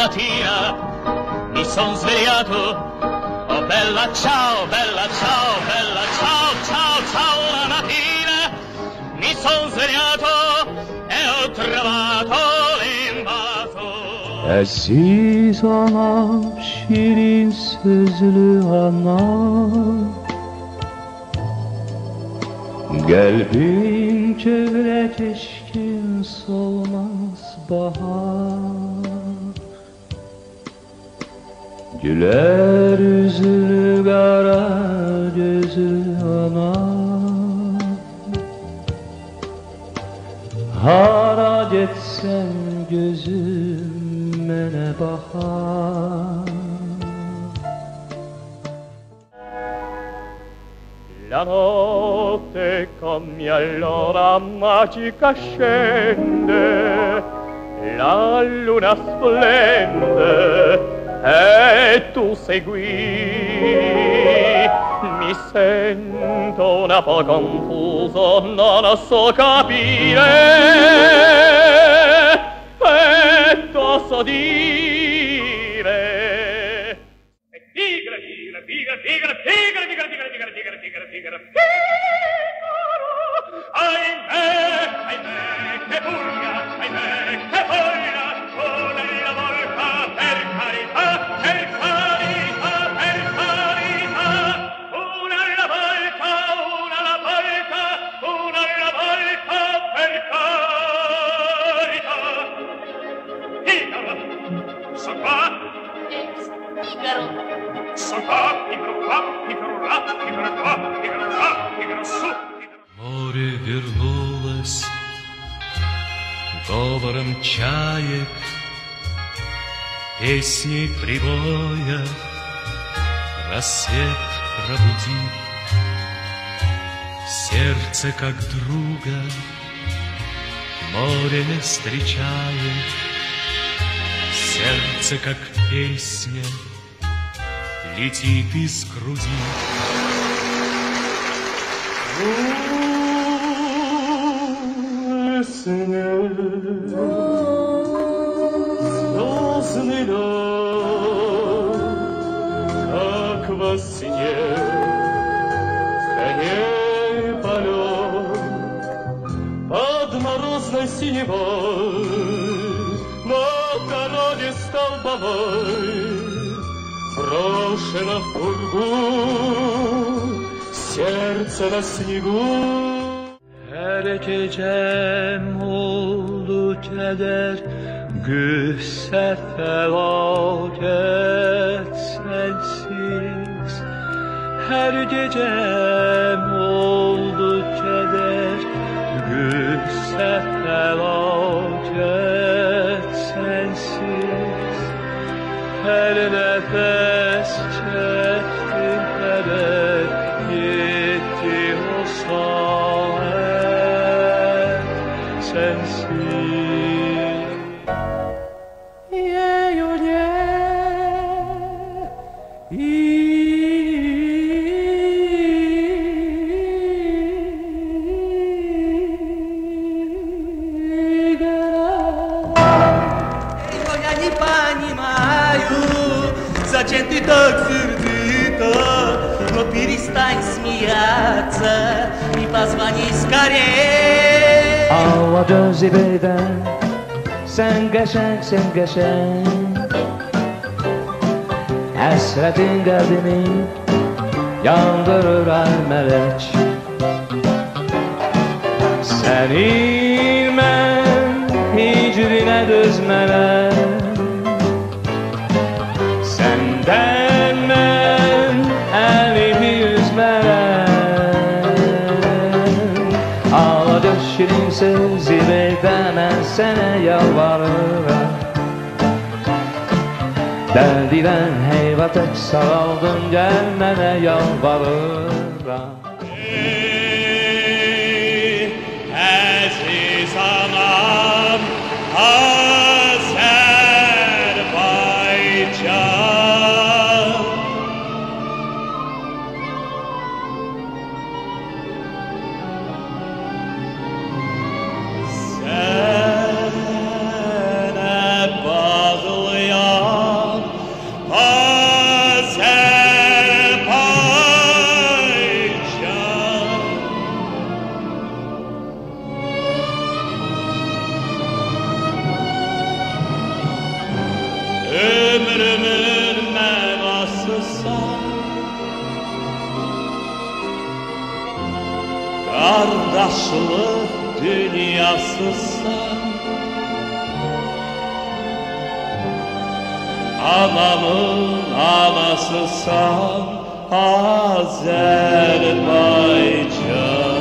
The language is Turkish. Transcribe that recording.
mattina mi son svegliato, oh bella ciao, bella ciao, bella ciao, ciao, ciao, la mattina mi son svegliato e ho trovato l'invaso. Aziz anam, şirin sözlü anam, kalbimce bile teşkin solmaz bahar. Güler yüzlü kara gözlü anam, hara geçsen gözüm mene bakar. La notte come allora magica scende, la luna splende e tu segui. Mi sento un po' confuso, non so capire e so dire. E tigre, tigre, tigre, tigre, tigre, tigre, tigre, tigre, tigre, tigre, tigre, ahimè, ahimè, che pugna, ahimè, che foglia, con la volta, per carità, per carità, per carità, una alla volta, una alla volta, una alla volta, per carità. Figaro, son qua. Figaro. Son qua, Figaro qua, Figaro là, Figaro qua, Figaro là, Figaro su. Море вернулось говором чаек, песней прибоя рассвет пробудит. Сердце как друга море встречает, сердце как песня летит из груди. Слезный лед, как во сне, коней полет под морозной синевой, на дороге столбовой брошено в пургу сердце на снегу. Her gecem oldu keder, güsse felaket sensiz. Her gecem oldu keder, güsse felaket sensiz. Her nefes çektim heder, gitti o saat sensiz. Я не понимаю, зачем ты так сердита, но перестань смеяться и позвони скорее. Ağladı zibirden, sen geçen, sen geçen. Hasretin kalbimi yandırır ay melek. Senin ben hicrine düzmelem, senden ben elimi yüzmelem. Ağladı şirin sözü ben sana yalvarırım. Derdilen heyvata saraldım, gelmene yalvarırım. Aziz anam, Azerbaycan. Sana bağlayan ömrümün mevasısan, kardeşlik dünyasısan, anamın anasısan Azerbaycan.